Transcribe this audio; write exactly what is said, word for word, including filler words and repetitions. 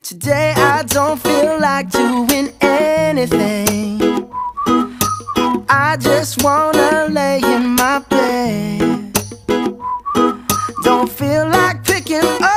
Today I don't feel like doing anything. I just wanna lay in my bed. Don't feel like picking